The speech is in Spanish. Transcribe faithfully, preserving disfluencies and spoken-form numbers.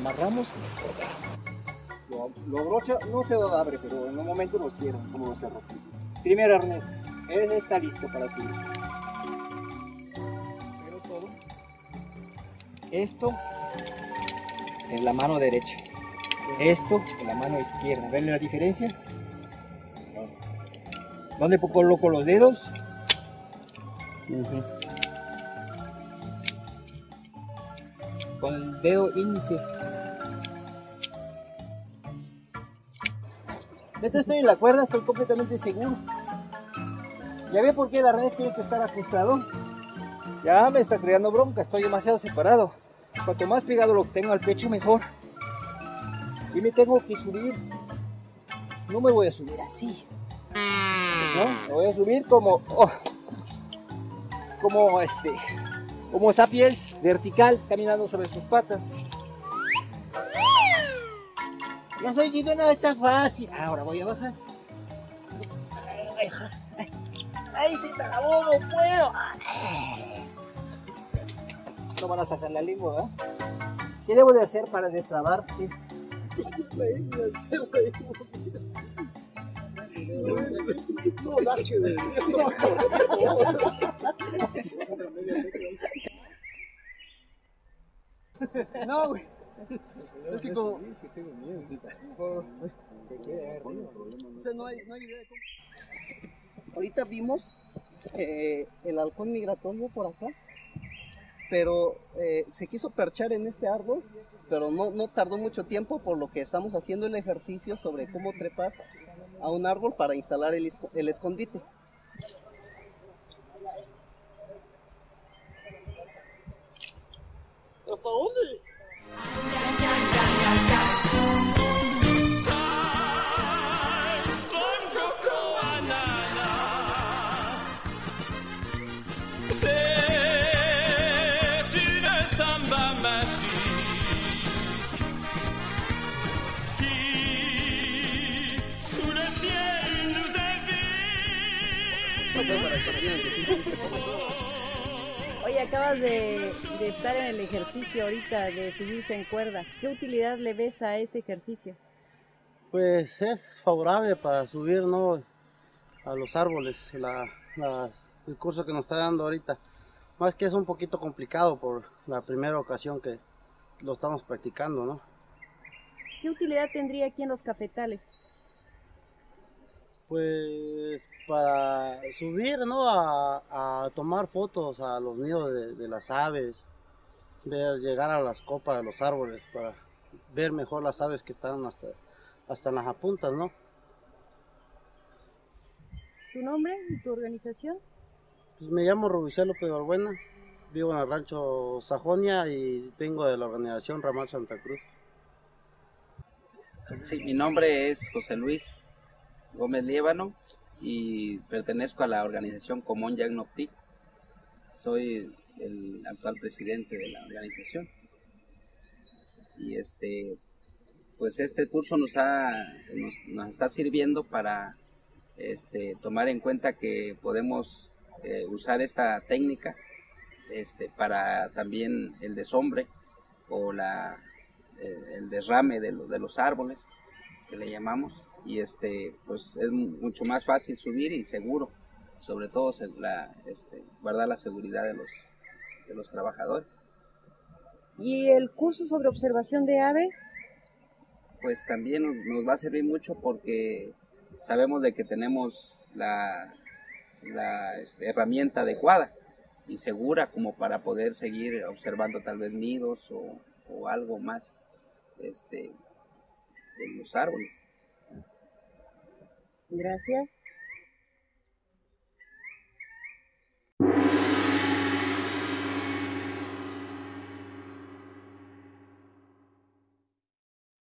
amarramos. Lo, lo brocha, no se lo abre, pero en un momento lo cierra, como lo cerró. Primer arnés, él está listo para subir. Pero todo. Esto en la mano derecha, esto en la mano izquierda. ¿Ven la diferencia? ¿Dónde coloco los dedos? Uh-huh. Con el dedo índice. Ahorita estoy en la cuerda, estoy completamente seguro. Ya ve por qué el arnés tiene que estar ajustado. Ya me está creando bronca, estoy demasiado separado. Cuanto más pegado lo tengo al pecho, mejor. Y me tengo que subir. No me voy a subir así. ¿No? Me voy a subir como... Oh, como este... Como sapiens, vertical, caminando sobre sus patas. Ya soy chico, no está fácil. Ahora voy a bajar. Ay, ay, ay, se me acabó, no puedo. No van a sacar la lengua, ¿verdad? ¿Qué debo de hacer para destrabar esto? No, güey. Es que como... O sea, no hay, no hay idea de cómo... Ahorita vimos eh, el halcón migratorio por acá, pero eh, se quiso perchar en este árbol, pero no, no tardó mucho tiempo, por lo que estamos haciendo el ejercicio sobre cómo trepar a un árbol para instalar el, el escondite. ¿Hasta dónde? Oye, acabas de, de estar en el ejercicio ahorita de subirse en cuerda. ¿Qué utilidad le ves a ese ejercicio? Pues es favorable para subir, ¿no?, a los árboles, la, la, el curso que nos está dando ahorita. Más que es un poquito complicado por la primera ocasión que lo estamos practicando, ¿no? ¿Qué utilidad tendría aquí en los cafetales? Pues para subir, ¿no?, a, a tomar fotos a los nidos de, de las aves, ver, llegar a las copas de los árboles para ver mejor las aves que están hasta, hasta en las puntas, ¿no? ¿Tu nombre y tu organización? Pues me llamo Rubicel López Balbuena, vivo en el rancho Sajonia y vengo de la organización Ramal Santa Cruz. Sí, mi nombre es José Luis Gómez Liébano y pertenezco a la organización Común Yagnoptic. Soy el actual presidente de la organización. Y este, pues este curso nos, ha, nos, nos está sirviendo para este, tomar en cuenta que podemos eh, usar esta técnica este, para también el desombre o la, el, el derrame de, lo, de los árboles, que le llamamos. Y este, pues es mucho más fácil subir y seguro, sobre todo la, este, guardar la seguridad de los, de los trabajadores. ¿Y el curso sobre observación de aves? Pues también nos, nos va a servir mucho porque sabemos de que tenemos la, la este, herramienta adecuada y segura como para poder seguir observando tal vez nidos o, o algo más este, en los árboles. Gracias.